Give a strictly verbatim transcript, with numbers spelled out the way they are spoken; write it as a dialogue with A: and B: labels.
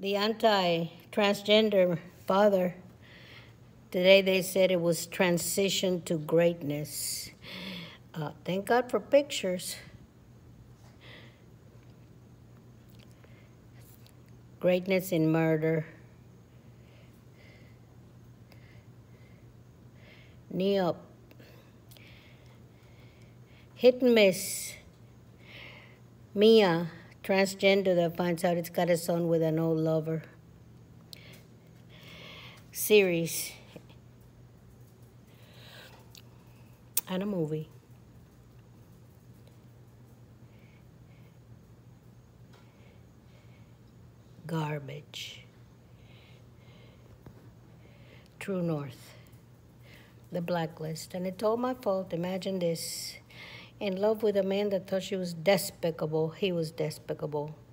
A: the anti-transgender father, today they said it was transition to greatness. Uh, thank God for pictures. Greatness in murder. Knee up. Hit and miss. Mia, transgender that finds out it's got a son with an old lover. Series. And a movie. Garbage. True North. The Blacklist. And it's all my fault. Imagine this. In love with a man that thought she was despicable. He was despicable.